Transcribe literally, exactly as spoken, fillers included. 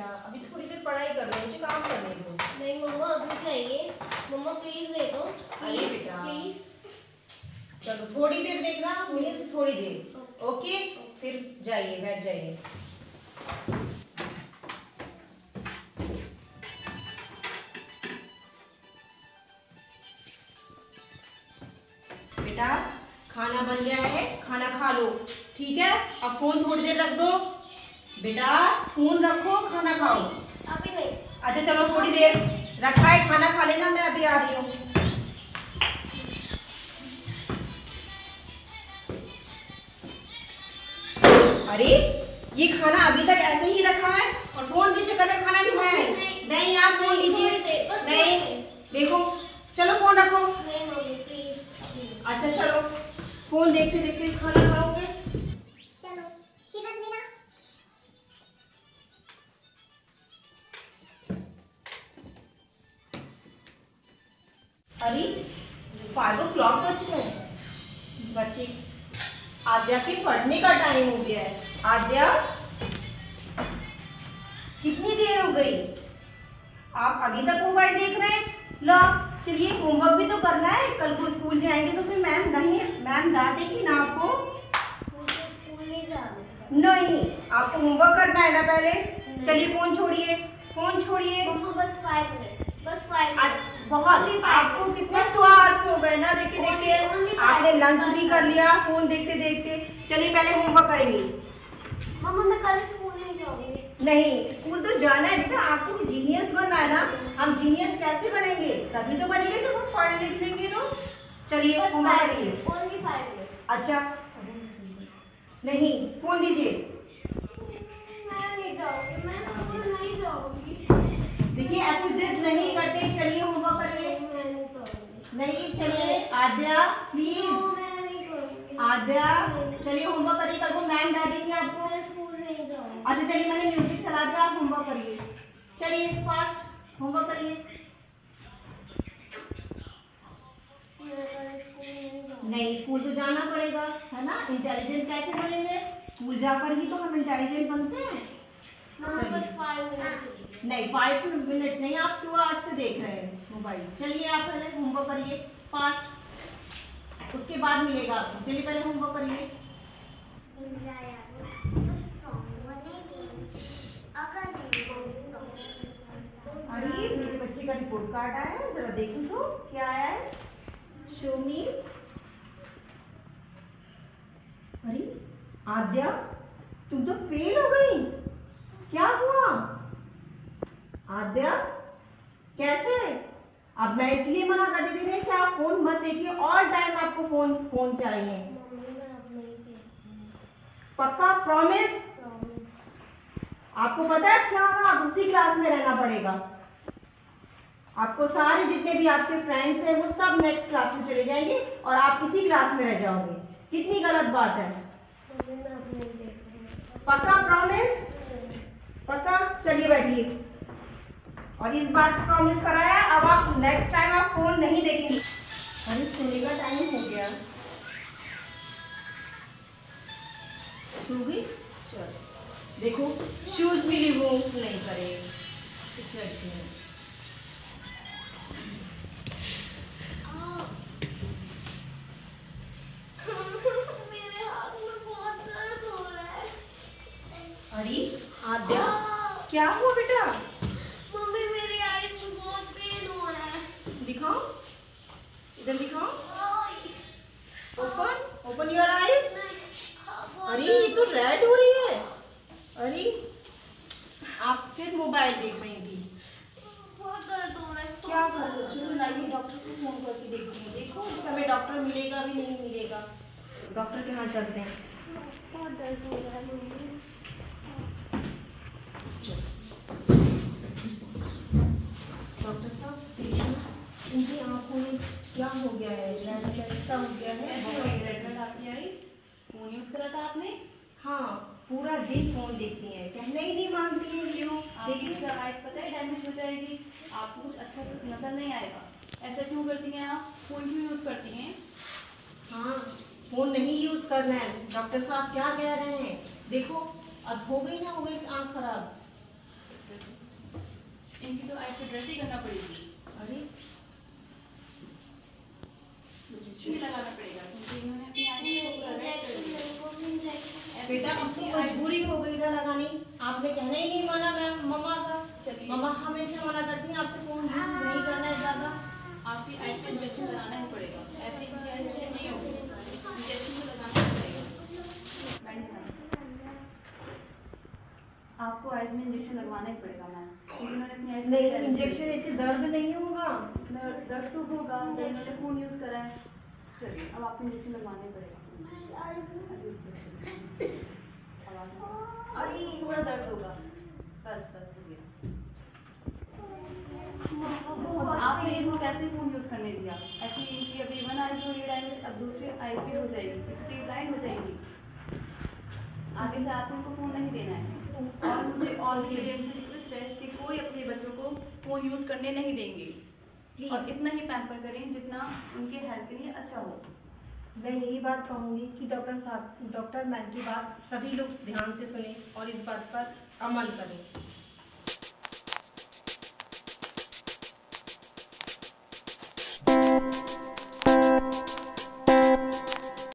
बेटा, अभी थोड़ी देर पढ़ाई कर लो, मुझे काम करने दो। नहीं मम्मा अभी चाहिए, मम्मा प्लीज दे दो। अरे बेटा प्लीज। चलो थोड़ी देर देखना, मीन्स थोड़ी देर। ओके, फिर जाइए, बैठ जाइए। बेटा खाना बन गया है, खाना खा लो, ठीक है? अब फोन थोड़ी देर रख दो। बेटा फोन रखो, खाना खाओ। अभी नहीं। अच्छा चलो थोड़ी देर रखा है, खाना खा लेना, मैं अभी आ रही हूँ। अरे ये खाना अभी तक ऐसे ही रखा है और फोन के चक्कर में खाना नहीं खाया है। नहीं, नहीं आप फोन लीजिए। नहीं देखो, चलो फोन रखो। नहीं मम्मी प्लीज। अच्छा चलो, फोन देखते देखते खाना खाओगे। चलो चिकन देना। अरे फाइव ओ क्लॉक बज गए बच्चे, आद्या के पढ़ने का टाइम हो गया है। आद्या कितनी देर हो गई, आप अभी तक मोबाइल देख रहे हैं? लो चलिए, होमवर्क भी तो करना है, कल को स्कूल जाएंगे तो फिर मैम नहीं, मैम डांटेगी ना आपको। मुझे स्कूल नहीं जाना। नहीं, आपको होमवर्क करना है ना पहले। चलिए फोन छोड़िए, फोन छोड़िए। मम्मा बस फाइव मिनट, बस फाइव मिनट। बहुत, आपको कितने टू आवर्स हो गए ना देखते देखते, आपने लंच भी कर लिया फोन देखते देखते। चलिए पहले होमवर्क करेंगे। मम्मा मैं कल स्कूल नहीं जाऊंगी। नहीं, स्कूल तो जाना है बेटा, आपको जीनियस बनना है ना। हम जीनियस कैसे बनेंगे? तभी तो बनेंगे जब हम पढ़ लिख लेंगे तो। चलिए होमवर्क करिए। Only five minute. अच्छा नहीं, फोन दीजिए। मैं नहीं जाऊंगी, मैं स्कूल नहीं जाऊंगी। देखिए ऐसे जिद नहीं करते, चलिए होमवर्क करिए। मैं नहीं जाऊंगी। नहीं चलिए आद्या प्लीज। मैं नहीं करूंगी। आद्या चलिए होमवर्क करिए, कल को मैम डांटेंगी आपको। मैं स्कूल नहीं जाऊंगी। अच्छा चलिए, मैंने म्यूजिक चला दिया, आप होमवर्क करिए। चलिए फास्ट होमवर्क करिए। मैं कल स्कूल नहीं जाऊंगी। नहीं, स्कूल तो जाना पड़ेगा, है ना। इंटेलिजेंट कैसे बनेंगे? स्कूल जाकर ही तो हम इंटेलिजेंट बनते हैं। मम्मा बस फाइव मिनट। नहीं फाइव मिनट नहीं, आप टू आवर्स से देख रहे हैं मोबाइल। चलिए आप पहले होमवर्क करिए फास्ट, उसके बाद मिलेगा आपको। चलिए पहले होमवर्क करिए। अरे मेरे बच्चे का रिपोर्ट कार्ड आया है, जरा देखूं तो क्या आया है। Show me. अरे आद्या तुम तो फेल हो गई, क्या हुआ? आद्या कैसे? अब मैं इसलिए मना कर देती थी कि आप फोन मत देखिए, ऑल टाइम आपको फोन फोन चाहिए। मम्मी मैं अब नहीं देखूंगी। पक्का? प्रॉमिस? प्रॉमिस। आपको पता है क्या होगा? आप उसी क्लास में रहना पड़ेगा। आपको सारे जितने भी आपके फ्रेंड्स हैं वो सब नेक्स्ट क्लास में चले जाएंगे और आप इसी क्लास में रह जाओगे। कितनी गलत बात है। मम्मी मैं अब नहीं देखूंगी। पक्का? प्रॉमिस? पक्का? चलिए बैठिए, और इस बात को प्रॉमिस कराया, अब आप नेक्स्ट टाइम आप फोन नहीं देखेंगे। अरे सोने का टाइम हो गया, सो गई। चलो देखो, शूज भी रिमूव नहीं करे इस लड़की ने। मेरे हाथ में बहुत दर्द हो रहा है। अरे आद्या क्या हुआ बेटा? मम्मी मेरी आईज में बहुत पेन हो रहा है। दिखाओ, इधर दिखाओ। Open open your eyes. अरे ये तो रेड हो रही है। अरे आप फिर मोबाइल देख रही थी। बहुत दर्द हो रहा है। क्या कर लो, चलो लाइए डॉक्टर को फोन करके देखते हैं। देखो इस समय डॉक्टर मिलेगा भी नहीं मिलेगा, डॉक्टर के यहाँ चलते हैं। बहुत दर्द हो रहा है मम्मी। डॉक्टर साहब इनकी आंखों में क्या हो गया है? ऐसा हो गया है। आपकी आई फोन यूज करा था आपने? हाँ, पूरा दिन फोन देखती हैं, कहना ही नहीं मांगती हैं। क्यों? देखिए आइज पता है डैमेज हो जाएगी, आपको कुछ अच्छा नजर नहीं आएगा। ऐसा क्यों करती हैं आप? फोन क्यों यूज करती हैं? हाँ, फोन नहीं यूज करना है। डॉक्टर साहब क्या कह रहे हैं? देखो अब हो गई ना, हो गई आंख खराब। इनकी तो आइस पे ड्रेस ही करना पड़ेगी। अरे इंजेक्शन लगाना पड़ेगा क्योंकि इन्होंने अपनी आइस को पूरा रेड कर दिया। बेटा अपनी मजबूरी हो गई ना लगानी, आपने कहना ही नहीं माना मैम मम्मा का। चलिए। मम्मा हमेशा मना करती हैं आपसे फोन यूज नहीं करना है ज्यादा। आपकी आइस पे इंजेक्शन लगाना ही पड़ेगा, ऐसे इनकी आइस पे नहीं होगी, इंजेक्शन तो लगाना ही पड़ेगा। मैडम आपको आइस में इंजेक्शन लगवाना ही पड़ेगा मैम, क्योंकि उन्होंने अपनी आइस नहीं इंजेक्शन ऐसे दर्द नहीं होगा। दर्द तो होगा जब इन्होंने फोन यूज करा है। चलिए अब आपको इंजेक्शन लगवाना ही पड़ेगा। अरे थोड़ा दर्द होगा, बस बस हो गया। आपने इनको कैसे फोन यूज करने दिया? ऐसे इनकी अभी वन आइज हो रही डैमेज, अब दूसरी आइज भी हो जाएगी, स्ट्रीट लाइन हो जाएगी। आगे से आप उनको फोन नहीं देना है। और मुझे और पेरेंट्स से रिक्वेस्ट है कि कोई अपने बच्चों को फोन यूज करने नहीं देंगे और इतना ही पैम्पर करें जितना उनके हेल्थ के लिए अच्छा हो। मैं यही बात कहूँगी कि डॉक्टर साहब डॉक्टर मैम की बात सभी लोग ध्यान से सुने और इस बात पर अमल करें।